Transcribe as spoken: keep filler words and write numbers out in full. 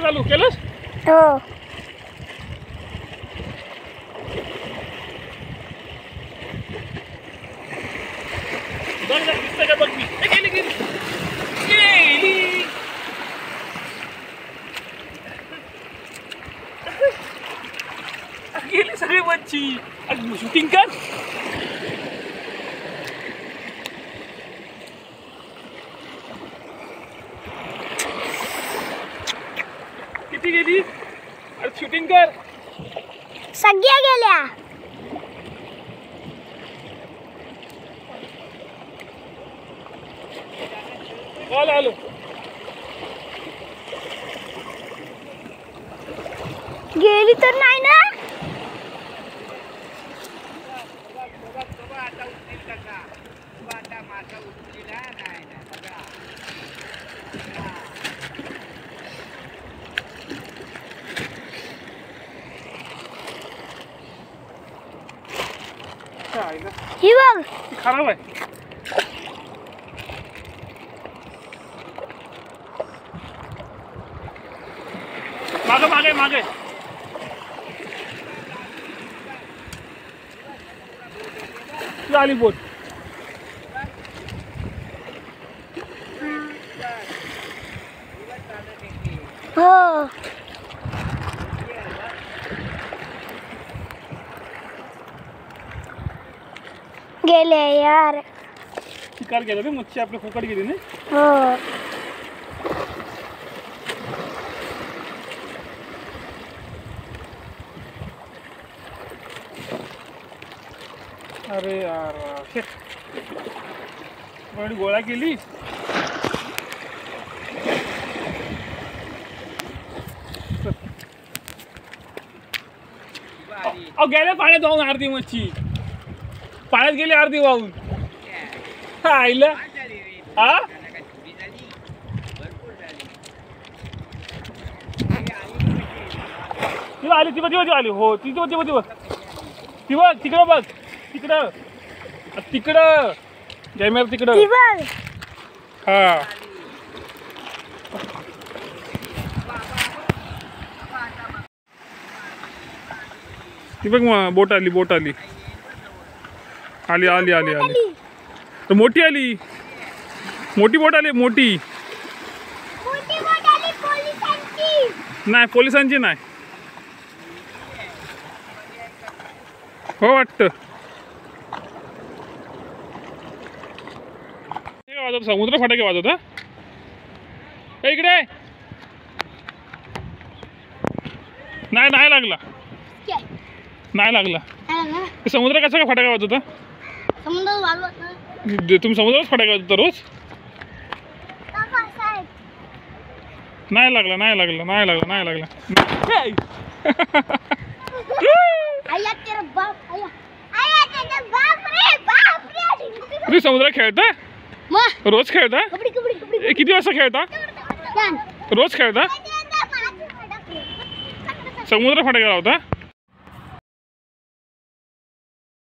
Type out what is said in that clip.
चालू केलंस? हो. बघ ना, दिसतं का बघ मी. ए, गेली गेली गेली. गेली सगळी मच्छी. शूटिंग कर. किती गेली? अरे शूटिंग कर. सगळ्या गेल्या. आलो आलो. गेली तर नाही ना. ही बघ खराब आहे. मागे मागे मागे. आली बोट. हो. गेले यार. शिकार गेला रे मच्छी आपली फुकट गेली ना. हो. अरे यार शेट. एवढी गोळा केली. अहो गेल्या पाण्यात वाहून अर्धी मच्छी. पाण्यात गेली अर्धी वाहून. आईला हा ती आली ती बघ ती आली. हो ती बघ ती बघ ती बघ ती बघ तिकडं बघ तिकडं तिकडं कॅमेरा तिकडं. ती बघ. हा ती बघ मग बोट आली बोट आली आली आली आली आली. तर मोठी आली. मोठी बोट आली मोठी. नाही पोलिसांची नाही. हो वाटतं. वाजवत समुद्र फटाके वाजवत. हा इकडे नाही नाही लागला नाही लागला. समुद्र कसा का फटाका वाजवता? तुम्ही समुद्रात फटाका वाजवता रोज? नाही लागला नाही लागला नाही लागला नाही लागला. तुम्ही समुद्रात खेळता? रोज खेळता? किती वाजता खेळता? रोज खेळता? समुद्र फटाका लावता?